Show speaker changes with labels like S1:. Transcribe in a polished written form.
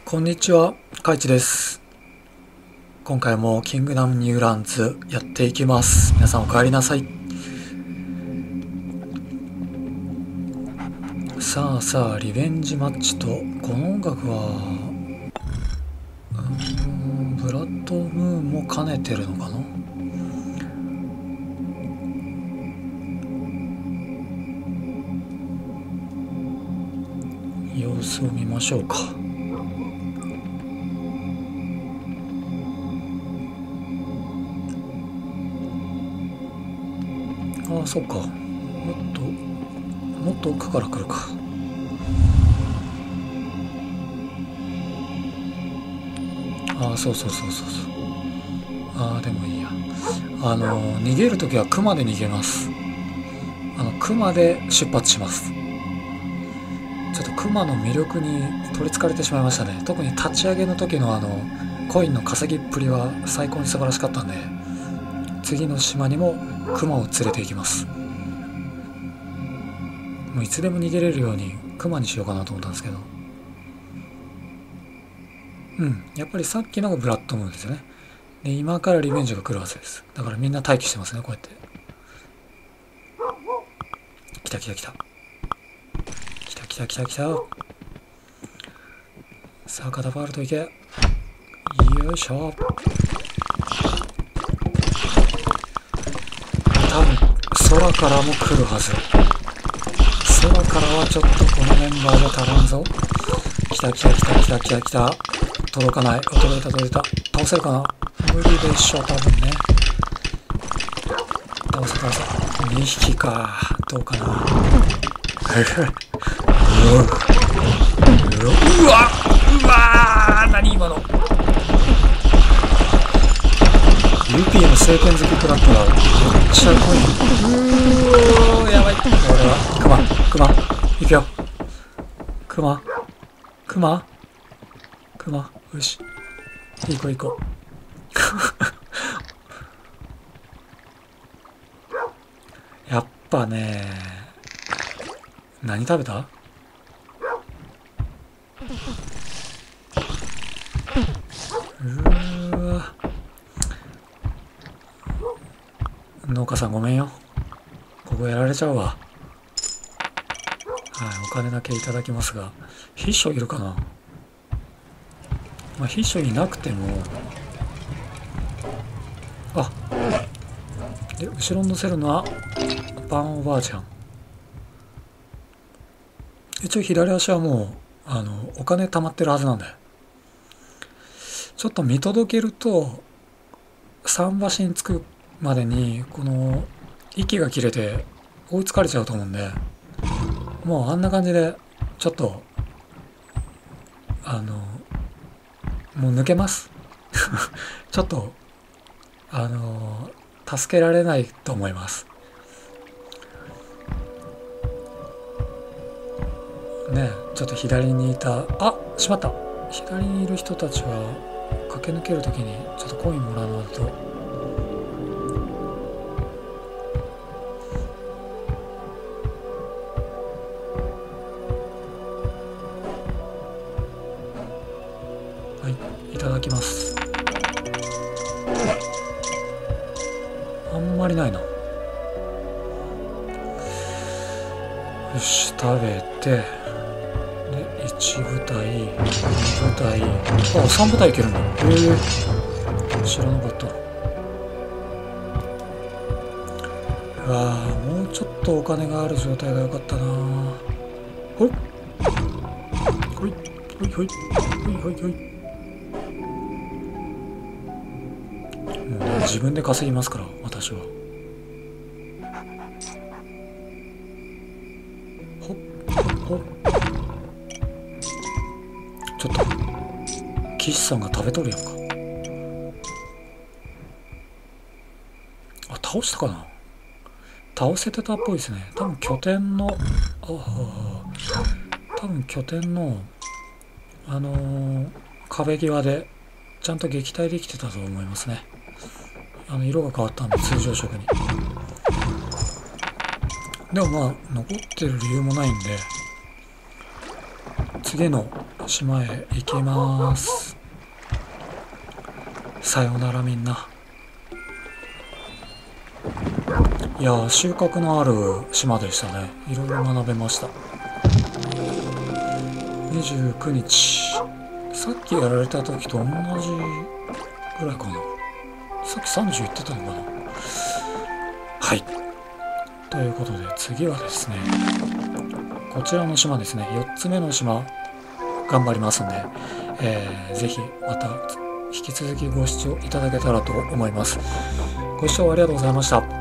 S1: こんにちは、カイチです。今回もキングダムニューランズやっていきます。皆さんお帰りなさい。さあ、リベンジマッチと、この音楽は、ブラッドムーンも兼ねてるのかな。様子を見ましょうか。ああ、そっか。もっと奥から来るか。ああ、そう。ああ、でもいいや。逃げるときは熊で逃げます。熊で出発します。ちょっと熊の魅力に取りつかれてしまいましたね。特に立ち上げの時のコインの稼ぎっぷりは最高に素晴らしかったんで、次の島にも熊を連れて行きます。もういつでも逃げれるように熊にしようかなと思ったんですけど、やっぱりさっきのがブラッドムーンですよね。で、今からリベンジが来るはずです。だからみんな待機してますね、こうやって。来た。さあ、カタパルト行け。よいしょ。多分空からも来るはず。空からはちょっとこのメンバーじゃ足らんぞ。来た。届かない。届いた。倒せるかな。無理でしょ、多分ね。倒せ。2匹か。どうかな。うわ何今の。ルピーの聖剣好き食らったらめっちゃ濃い。やばい。俺はクマ行くよ。クマよし、行こうやっぱね、何食べた？農家さんごめんよ。ここやられちゃうわ。はい、お金だけいただきますが、秘書いるかな。まあ、秘書いなくても、で後ろに乗せるのはパンおばあちゃん。一応左足はもうお金貯まってるはずなんで、ちょっと見届けると桟橋に着くまでにこの息が切れて追いつかれちゃうと思うんで、もうあんな感じでちょっともう抜けますちょっと助けられないと思いますね。ちょっと左にいた、しまった。左にいる人たちは駆け抜けるときにちょっとコインもらわないと。はい、いただきます。あんまりないな。よし、食べて、で1部隊2部隊、3部隊いけるんだ。知らなかった。もうちょっとお金がある状態が良かったな。ほいもうね、自分で稼ぎますから私は。ちょっと岸さんが食べとるやんか。倒したかな。倒せてたっぽいですね。多分拠点の壁際でちゃんと撃退できてたと思いますね。色が変わったんで通常色に。でもまあ残ってる理由もないんで、次の島へ行きます。さよならみんな。いやー、収穫のある島でしたね。いろいろ学べました。29日。さっきやられた時と同じぐらいかな。さっき30言ってたのかな。はい。ということで次はですね、こちらの島ですね。4つ目の島頑張りますんで、ぜひまた引き続きご視聴いただけたらと思います。ご視聴ありがとうございました。